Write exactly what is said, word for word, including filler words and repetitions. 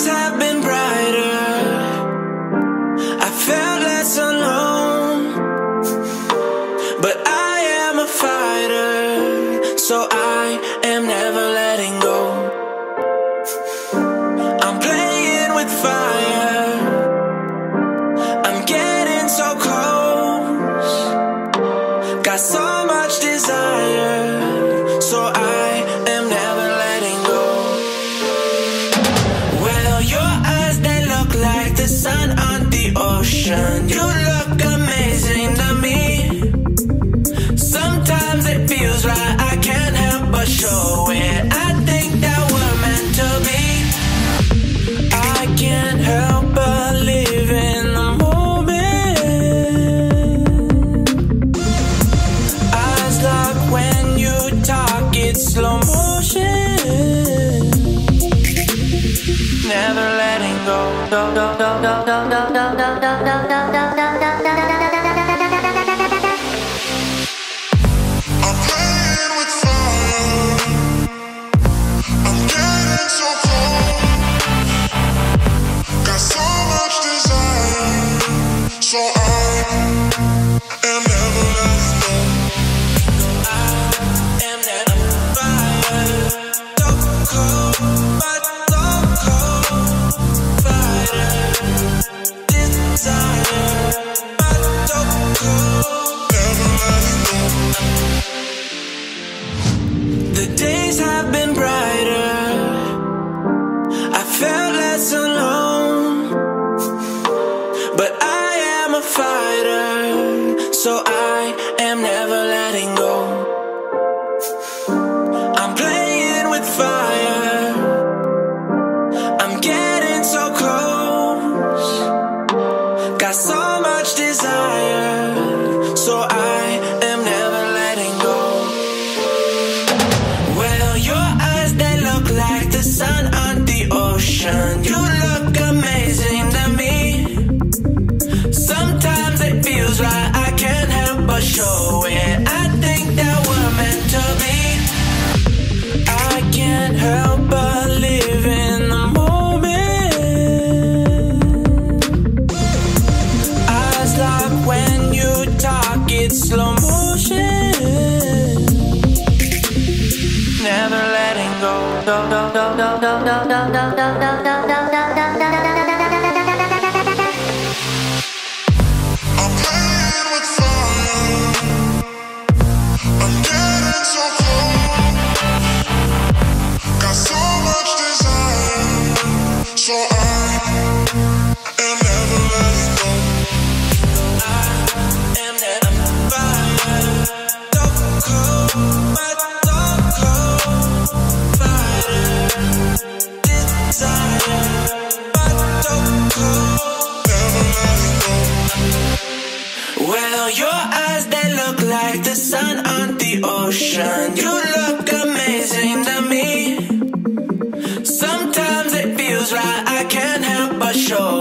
days have been brighter. I felt less alone, but I am a fighter, so I am never letting go. I'm playing with fire, I'm getting so close. Got so much desire, so I am never letting go. Well, your eyes, they look like the sun on the ocean. You look amazing to me. Sometimes it feels right, I can't help but show it. I think that we're meant to be. I can't help but live in the moment. Eyes lock when you talk, it's slow motion. Never letting go. Go, go, go, go, go, go, go, go, go, go, go, go, go, go, go. I'm playing with fire, I'm getting so cold. Got so much desire, so I am never letting go. I am that fire, so cold, but so cold. Fighter, desire, but so cold. Never letting go. The days have been brighter, I felt less alone, but I am a fighter, so I am never letting go. I'm playing with fire, I'm getting so close. Got so much desire, so I am never letting go. Well, your eyes, they look like the sun on the ocean. You look amazing to me. Sometimes it feels right, I can't help but show it. I think that we're meant to be. I can't help but live in the moment. Eyes lock when you talk, it's slow motion. Never letting go. Go, go, go, go, go, go, go, go, go, go, go, go, go, go, go. I'm playing with fire, I'm getting so cold. Got so much desire, so I am never letting go. I am that fire, so cold, but so cold. Fighter, desire, but so cold. Never letting go. Well, your eyes, they look like the sun on the ocean. You look amazing to me. Sometimes it feels right, I can't help but show